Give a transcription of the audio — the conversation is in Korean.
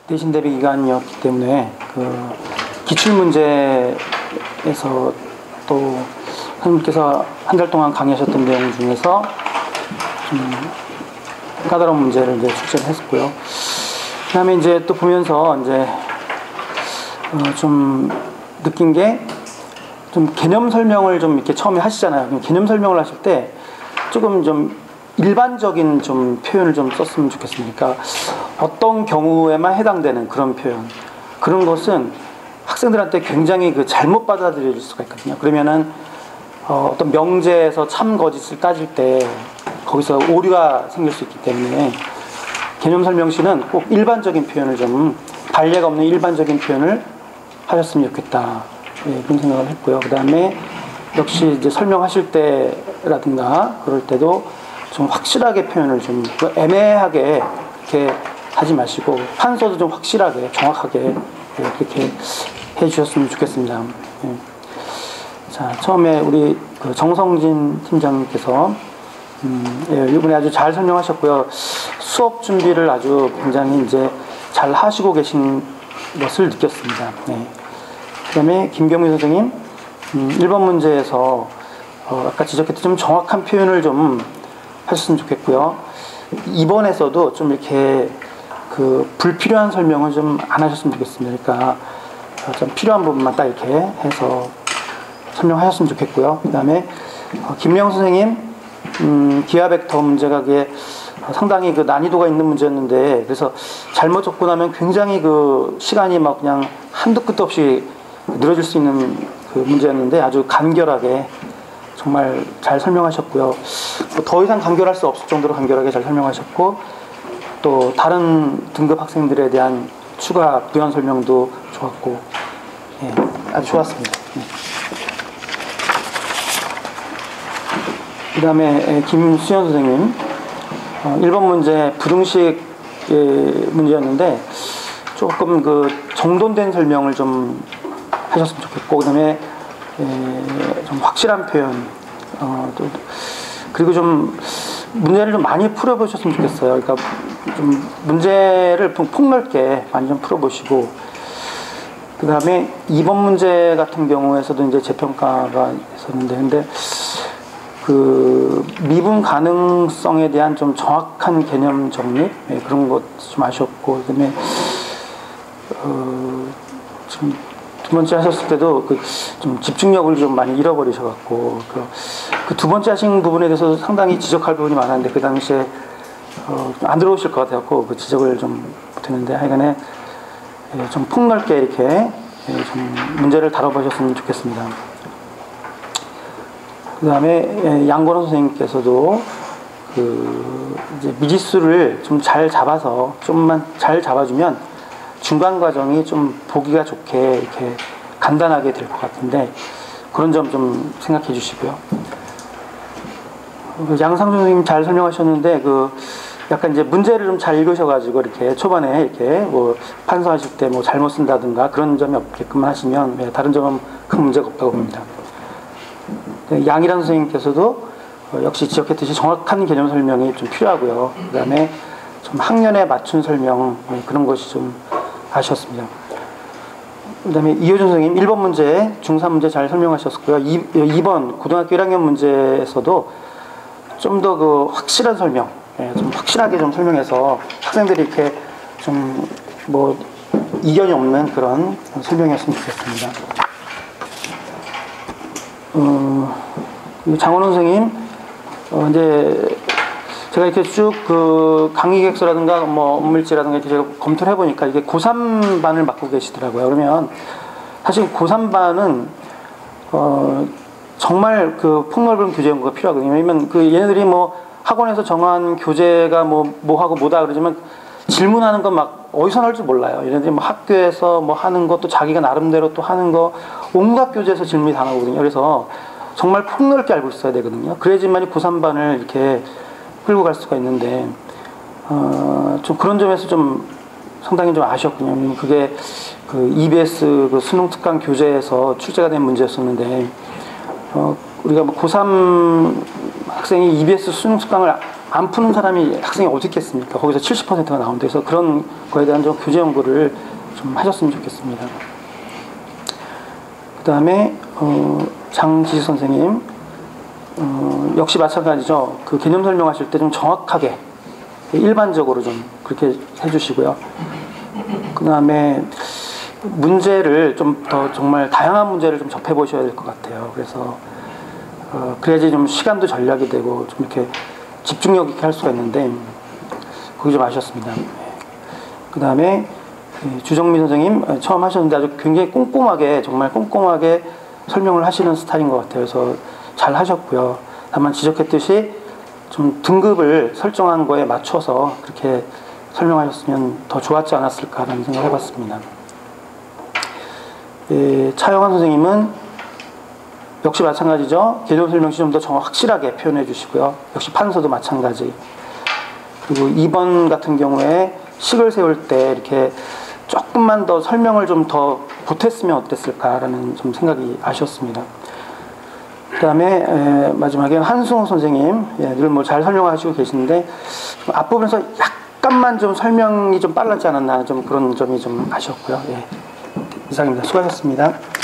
내신 대비 기간이었기 때문에 그 기출문제에서 또 선생님께서 한 달 동안 강의하셨던 내용 중에서 좀 까다로운 문제를 이제 출제를 했었고요. 그 다음에 이제 또 보면서 이제 좀 느낀 게 좀 개념 설명을 좀 이렇게 처음에 하시잖아요. 개념 설명을 하실 때 조금 좀 일반적인 좀 표현을 좀 썼으면 좋겠습니다. 그러니까 어떤 경우에만 해당되는 그런 표현, 그런 것은 학생들한테 굉장히 그 잘못 받아들여질 수가 있거든요. 그러면은 어떤 명제에서 참 거짓을 따질 때 거기서 오류가 생길 수 있기 때문에 개념 설명시는 꼭 일반적인 표현을 좀 발례가 없는 일반적인 표현을 하셨으면 좋겠다. 예, 그런 생각을 했고요. 그 다음에 역시 이제 설명하실 때라든가 그럴 때도 좀 확실하게 표현을 좀 애매하게 이렇게 하지 마시고 판서도 좀 확실하게 정확하게 그렇게 해주셨으면 좋겠습니다. 예. 자, 처음에 우리 그 정성진 팀장님께서 예, 이번에 아주 잘 설명하셨고요. 수업 준비를 아주 굉장히 이제 잘 하시고 계신 것을 느꼈습니다. 예. 그 다음에 김경민 선생님 1번 문제에서 아까 지적했던 좀 정확한 표현을 좀 하셨으면 좋겠고요. 2번에서도 좀 이렇게 그 불필요한 설명을 좀 안 하셨으면 좋겠습니다. 그러니까 좀 필요한 부분만 딱 이렇게 해서 설명하셨으면 좋겠고요. 그 다음에 김명 선생님 기하 벡터 문제가 그게 상당히 그 난이도가 있는 문제였는데 그래서 잘못 적고 나면 굉장히 그 시간이 막 그냥 한도 끝도 없이 늘어질 수 있는 그 문제였는데 아주 간결하게 정말 잘 설명하셨고요. 더 이상 간결할 수 없을 정도로 간결하게 잘 설명하셨고 또 다른 등급 학생들에 대한 추가 부연 설명도 좋았고 예, 아주 좋았습니다. 예. 그 다음에 김수현 선생님 1번 문제 부등식 문제였는데 조금 그 정돈된 설명을 좀 하셨으면 좋겠고 그 다음에 좀 확실한 표현 또 그리고 좀 문제를 좀 많이 풀어보셨으면 좋겠어요. 그러니까 좀 문제를 폭넓게 많이 좀 풀어보시고 그 다음에 2번 문제 같은 경우에서도 이제 재평가가 있었는데 근데 그 미분 가능성에 대한 좀 정확한 개념 정립 그런 것 좀 아쉬웠고 그 다음에 지금 두 번째 하셨을 때도 그 좀 집중력을 좀 많이 잃어버리셔갖고 그 두 번째 하신 부분에 대해서 상당히 지적할 부분이 많았는데 그 당시에 안 들어오실 것 같아갖고 그 지적을 좀 못했는데 하여간에 좀 폭넓게 이렇게 좀 문제를 다뤄보셨으면 좋겠습니다. 그 다음에 양건호 선생님께서도 그 이제 미지수를 좀 잘 잡아서 좀만 잘 잡아주면 중간 과정이 좀 보기가 좋게 이렇게 간단하게 될 것 같은데 그런 점 좀 생각해 주시고요. 양상준 선생님 잘 설명하셨는데 그 약간 이제 문제를 좀 잘 읽으셔가지고 이렇게 초반에 이렇게 뭐 판서하실 때 뭐 잘못 쓴다든가 그런 점이 없게끔 하시면 다른 점은 큰 문제가 없다고 봅니다. 양일환 선생님께서도 역시 지적했듯이 정확한 개념 설명이 좀 필요하고요. 그 다음에 좀 학년에 맞춘 설명 그런 것이 좀 아쉬웠습니다. 그 다음에 이효준 선생님 1번 문제 중3 문제 잘 설명하셨고요. 2번 고등학교 1학년 문제에서도 좀 더 그 확실한 설명 좀 확실하게 좀 설명해서 학생들이 이렇게 좀 뭐 이견이 없는 그런 설명이었으면 좋겠습니다. 장원호 선생님 이제 제가 이렇게 쭉 그 강의 계획서라든가 뭐 업무일지라든가 이렇게 제가 검토를 해보니까 이게 고3반을 맡고 계시더라고요. 그러면 사실 고3반은 정말 그 폭넓은 교재 연구가 필요하거든요. 왜냐면 그 얘네들이 뭐 학원에서 정한 교재가 뭐하고 뭐다 그러지만 질문하는 건 막 어디서 나올 줄 몰라요. 얘네들이 뭐 학교에서 뭐 하는 것도 자기가 나름대로 또 하는 거 온갖 교재에서 질문이 다 나오거든요. 그래서 정말 폭넓게 알고 있어야 되거든요. 그래야지만이 고3반을 이렇게 끌고 갈 수가 있는데 좀 그런 점에서 좀 상당히 좀 아쉬웠군요. 그게 그 EBS 그 수능 특강 교재에서 출제가 된 문제였었는데 우리가 뭐 고3 학생이 EBS 수능 특강을 안 푸는 사람이 학생이 어디 있겠습니까? 거기서 70%가 나온다 해서 그런 거에 대한 좀 교재 연구를 좀 하셨으면 좋겠습니다. 그 다음에 장지수 선생님 역시 마찬가지죠. 그 개념 설명하실 때 좀 정확하게 일반적으로 좀 그렇게 해주시고요. 그 다음에 문제를 좀 더 정말 다양한 문제를 좀 접해 보셔야 될 것 같아요. 그래서 그래야지 좀 시간도 절약이 되고 좀 이렇게 집중력 있게 할 수가 있는데 그게 좀 아쉬웠습니다. 그 다음에 주정민 선생님 처음 하셨는데 아주 굉장히 꼼꼼하게 정말 꼼꼼하게 설명을 하시는 스타일인 것 같아요. 그래서 잘 하셨고요. 다만 지적했듯이 좀 등급을 설정한 거에 맞춰서 그렇게 설명하셨으면 더 좋았지 않았을까라는 생각을 해봤습니다. 차영환 선생님은 역시 마찬가지죠. 개념 설명 시 좀 더 확실하게 표현해 주시고요. 역시 판서도 마찬가지. 그리고 2번 같은 경우에 식을 세울 때 이렇게 조금만 더 설명을 좀 더 보탰으면 어땠을까라는 좀 생각이 아쉬웠습니다. 그 다음에 마지막에 한승호 선생님, 늘 뭐 잘 설명하시고 계시는데 앞부분에서 약간만 좀 설명이 좀 빨랐지 않았나 좀 그런 점이 좀 아쉬웠고요. 이상입니다. 수고하셨습니다.